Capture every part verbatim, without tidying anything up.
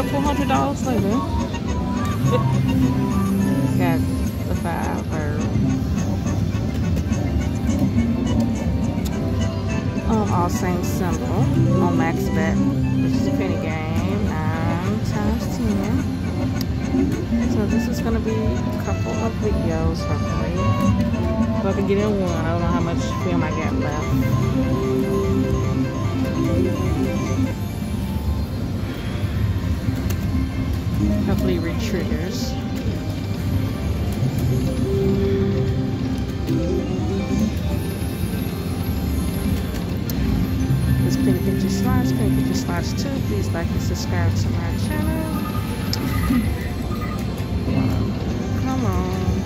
couple hundred dollars later. Got the five birds. Um, all same symbol on max bet, which is a penny game, nine times ten. So this is gonna be a couple of videos, hopefully. If I can get in one, I don't know how much film I got left. Hopefully it re-triggers. This Penny Picture Slots, Penny Picture Slots two. Please like and subscribe to my channel. Come on.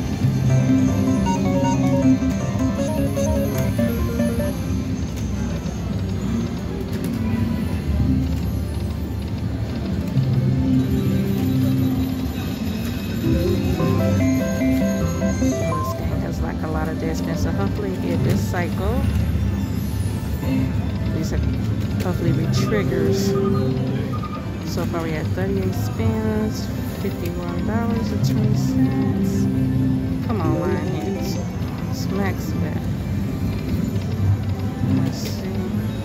This game has like a lot of dead spins, so hopefully get this cycle. These are hopefully re-triggers. So far we had thirty-eight spins, fifty-one dollars and twenty cents. Come on, line hits. It's max bet. Let's see.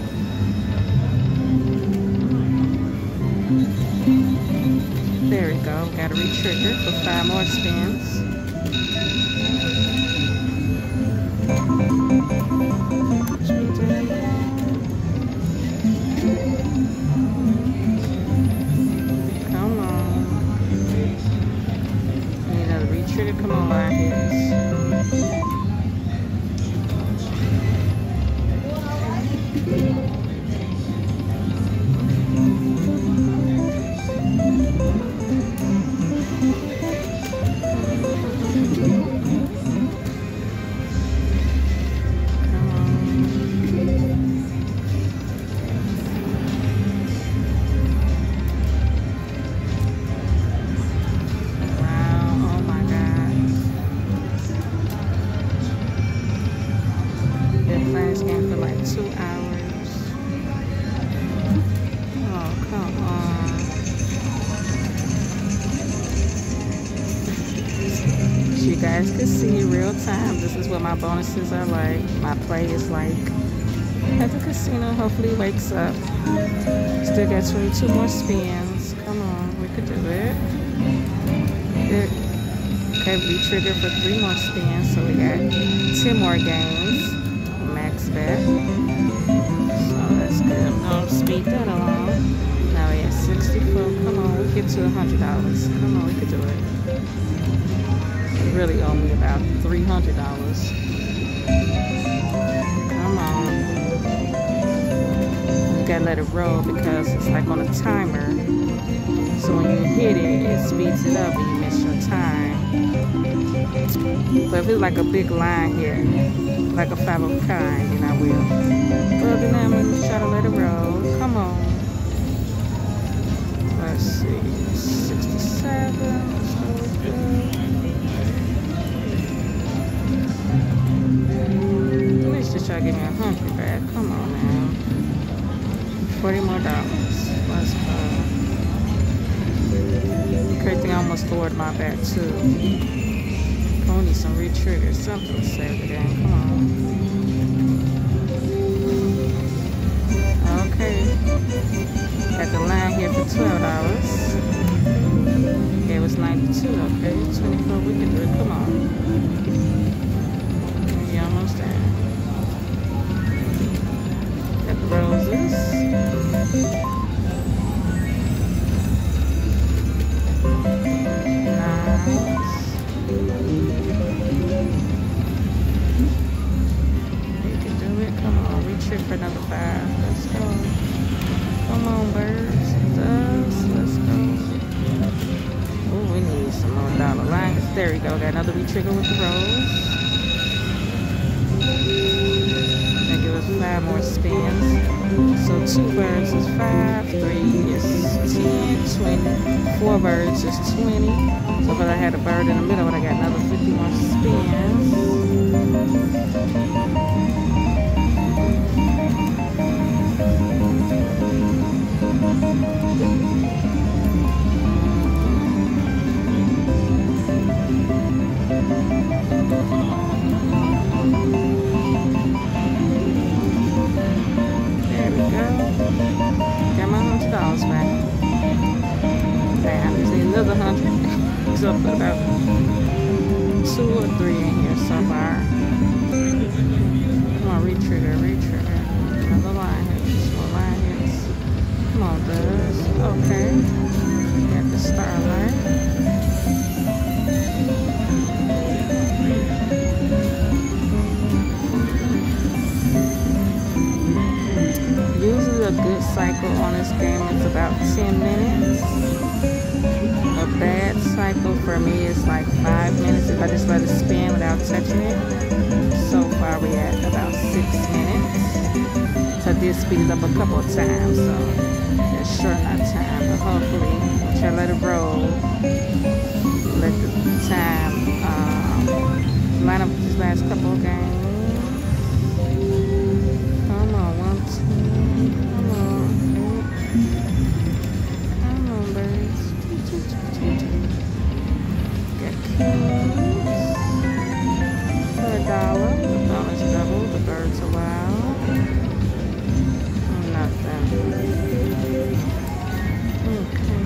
There we go. Got a re-trigger for five more spins. Come on, line hits. This game for like two hours. Oh, come on. As you guys can see real time, this is what my bonuses are like. My play is like at the casino. Hopefully it wakes up. Still got twenty-two more spins. Come on, we could do it. Good. Okay, we triggered for three more spins, so we got ten more games. Bet. So that's good. I'm going to speed that along. Now we at sixty-four. Come on, we get to one hundred dollars. Come on, we could do it. You really owe me about three hundred dollars. Come on. You gotta let it roll because it's like on a timer. So when you hit it, it speeds it up and you miss your time. But if it's like a big line here, like a five of a kind, then I will. Well, then I'm going to try to let it roll. Come on. Let's see. sixty-seven. At least just try to give me a hundred back. Come on, man. forty more dollars. Let's go. Crazy thing, I almost lowered my bet too. I need some re-triggers, something to save the game. Come on. Okay. Got the line here for twelve dollars. Okay, it was ninety-two. Okay, twenty-four. We can do it. Come on. You're almost there. Got the roses. For another five. Let's go. Come on, birds. Doves. Let's go. Oh, we need some more dollar lines. There we go. Got another re-trigger with the rose. That give us five more spins. So two birds is five, three is ten, twenty. Four birds is twenty. So if I had a bird in the middle, I got another fifty more spins. He's up at about two or three in here so far. Come on, retrigger, retrigger. Another line hits, more line hits. Come on, Buzz. Okay. Got the starlight. Usually a good cycle on this game is about ten minutes. A bad cycle for me is like five minutes if I just let it spin without touching it. So far we at about six minutes. So I did speed it up a couple of times, so that's short enough time. But hopefully, once I let it roll, let the time um, line up these last couple of games. Come on, one, two, come on, come on, birds. Got keys for a dollar. The bonus double. The birds are wild. Nothing. Okay.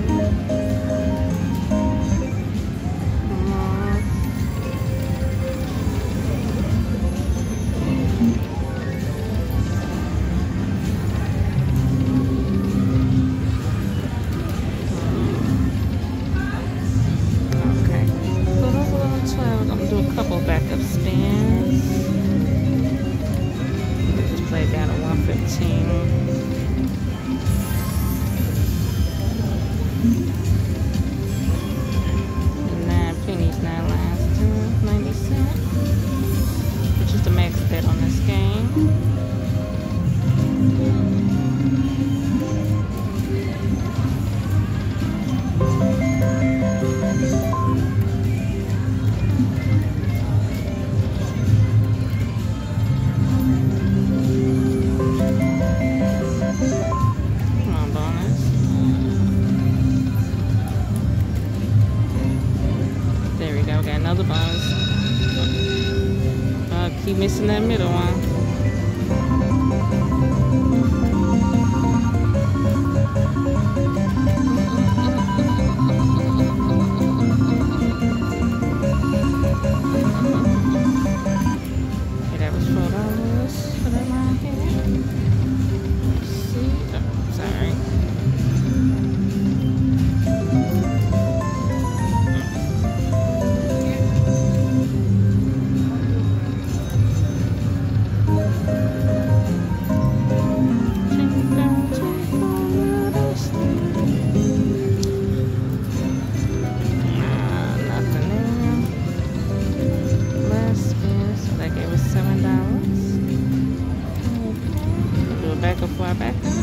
Come on. Okay. So that's a little twelve. I'm gonna do a couple backup spins. Just play down at one fifteen. Nine pennies, nine lines, two ninety cents, which is the max bet on this game. Come on, bonus. There we go, we got another bonus. Uh, keep missing that middle one. Okay, that was four dollars for that line here. Let's see. Oh, sorry. Back up, far back up.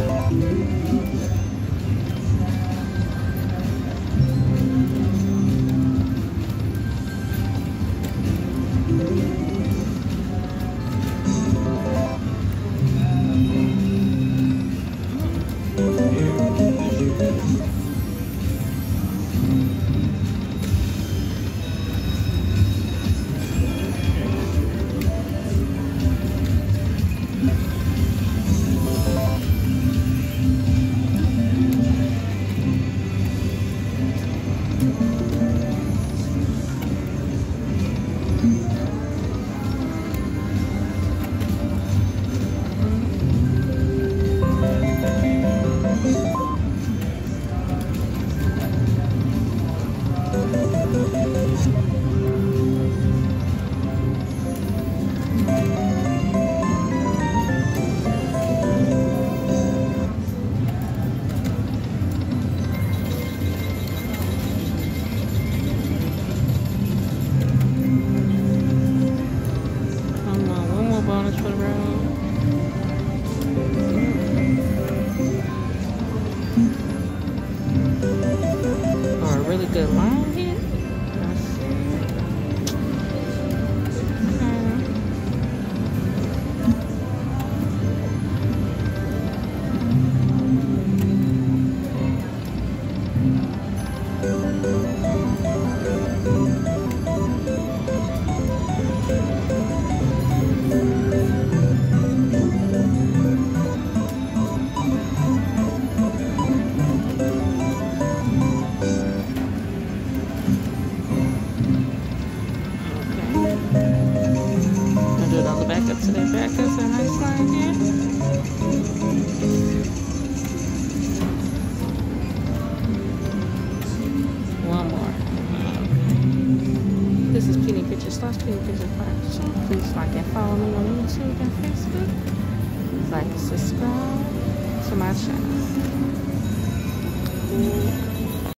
Good line here. Let's see. back up to that back. That's a nice line here. One more. Okay. This is Penny Pictures slash Penny Pictures Production. Please like and follow me on YouTube and Facebook. Like and subscribe to my channel. Ooh.